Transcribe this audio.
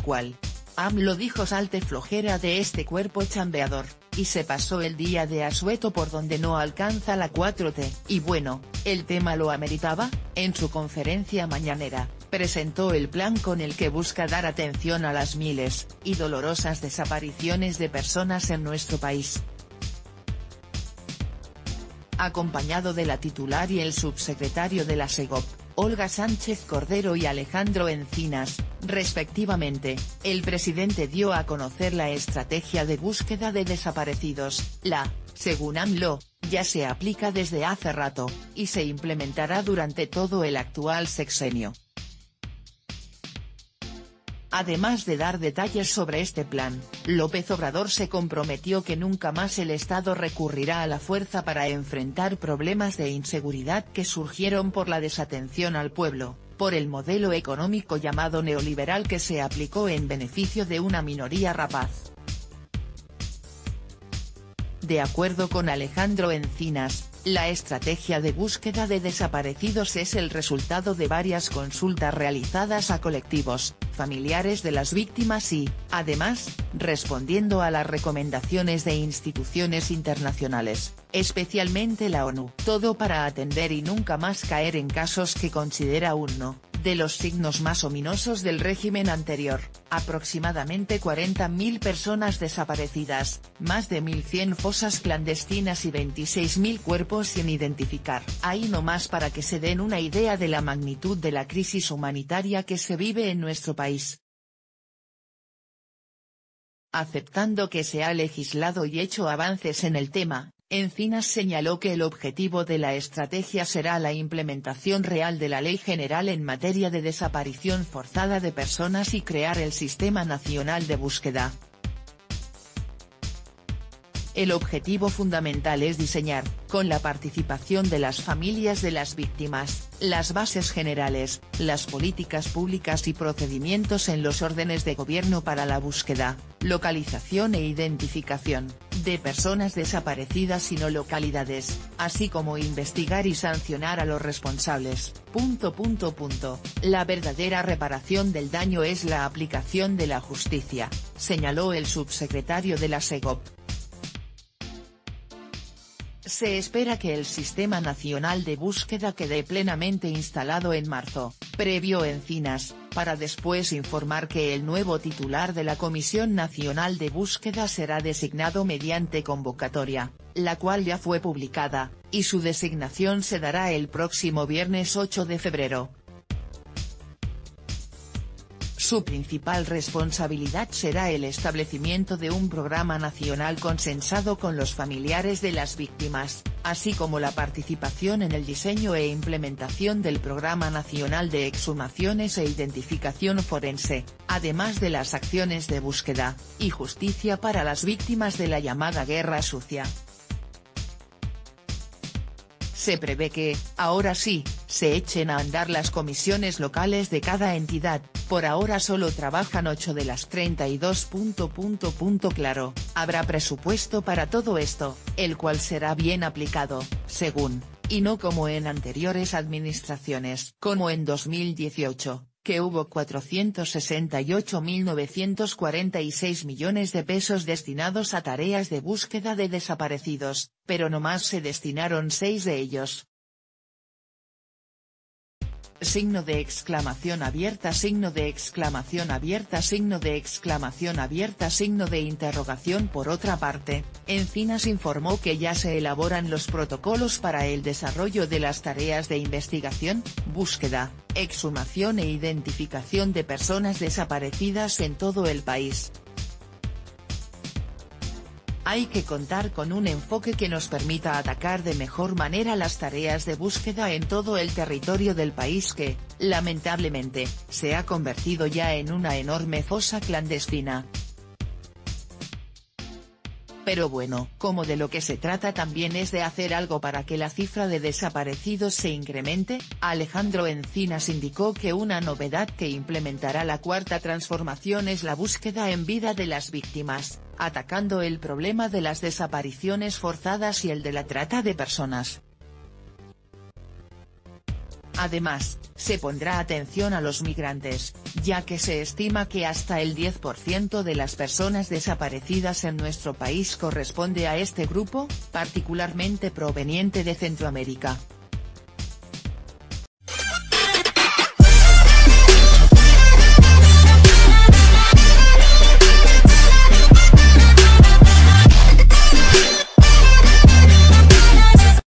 cual. AMLO dijo salte flojera de este cuerpo chambeador, y se pasó el día de asueto por donde no alcanza la 4T, y bueno, el tema lo ameritaba. En su conferencia mañanera, presentó el plan con el que busca dar atención a las miles y dolorosas desapariciones de personas en nuestro país. Acompañado de la titular y el subsecretario de la SEGOP, Olga Sánchez Cordero y Alejandro Encinas, respectivamente, el presidente dio a conocer la estrategia de búsqueda de desaparecidos. Según AMLO, ya se aplica desde hace rato, y se implementará durante todo el actual sexenio. Además de dar detalles sobre este plan, López Obrador se comprometió que nunca más el Estado recurrirá a la fuerza para enfrentar problemas de inseguridad que surgieron por la desatención al pueblo, por el modelo económico llamado neoliberal que se aplicó en beneficio de una minoría rapaz. De acuerdo con Alejandro Encinas, la estrategia de búsqueda de desaparecidos es el resultado de varias consultas realizadas a colectivos, familiares de las víctimas y, además, respondiendo a las recomendaciones de instituciones internacionales, especialmente la ONU. Todo para atender y nunca más caer en casos que considera uno de los signos más ominosos del régimen anterior: aproximadamente 40.000 personas desaparecidas, más de 1.100 fosas clandestinas y 26.000 cuerpos sin identificar. Ahí nomás para que se den una idea de la magnitud de la crisis humanitaria que se vive en nuestro país. Aceptando que se ha legislado y hecho avances en el tema, Encinas señaló que el objetivo de la estrategia será la implementación real de la Ley General en materia de desaparición forzada de personas y crear el Sistema Nacional de Búsqueda. El objetivo fundamental es diseñar, con la participación de las familias de las víctimas, las bases generales, las políticas públicas y procedimientos en los órdenes de gobierno para la búsqueda, localización e identificación de personas desaparecidas y no localidades, así como investigar y sancionar a los responsables. La verdadera reparación del daño es la aplicación de la justicia, señaló el subsecretario de la SEGOP. Se espera que el Sistema Nacional de Búsqueda quede plenamente instalado en marzo, previó Encinas, para después informar que el nuevo titular de la Comisión Nacional de Búsqueda será designado mediante convocatoria, la cual ya fue publicada, y su designación se dará el próximo viernes 8 de febrero. Su principal responsabilidad será el establecimiento de un programa nacional consensado con los familiares de las víctimas, así como la participación en el diseño e implementación del Programa Nacional de Exhumaciones e Identificación Forense, además de las acciones de búsqueda y justicia para las víctimas de la llamada Guerra Sucia. Se prevé que, ahora sí, se echen a andar las comisiones locales de cada entidad. Por ahora solo trabajan 8 de las 32. Claro, habrá presupuesto para todo esto, el cual será bien aplicado, según, y no como en anteriores administraciones, como en 2018, que hubo 468.946 millones de pesos destinados a tareas de búsqueda de desaparecidos, pero nomás se destinaron 6 de ellos. Signo de exclamación abierta, signo de exclamación abierta, signo de exclamación abierta, signo de interrogación. Por otra parte, Encinas informó que ya se elaboran los protocolos para el desarrollo de las tareas de investigación, búsqueda, exhumación e identificación de personas desaparecidas en todo el país. Hay que contar con un enfoque que nos permita atacar de mejor manera las tareas de búsqueda en todo el territorio del país que, lamentablemente, se ha convertido ya en una enorme fosa clandestina. Pero bueno, como de lo que se trata también es de hacer algo para que la cifra de desaparecidos se incremente, Alejandro Encinas indicó que una novedad que implementará la Cuarta Transformación es la búsqueda en vida de las víctimas, atacando el problema de las desapariciones forzadas y el de la trata de personas. Además, se pondrá atención a los migrantes, ya que se estima que hasta el 10% de las personas desaparecidas en nuestro país corresponde a este grupo, particularmente proveniente de Centroamérica.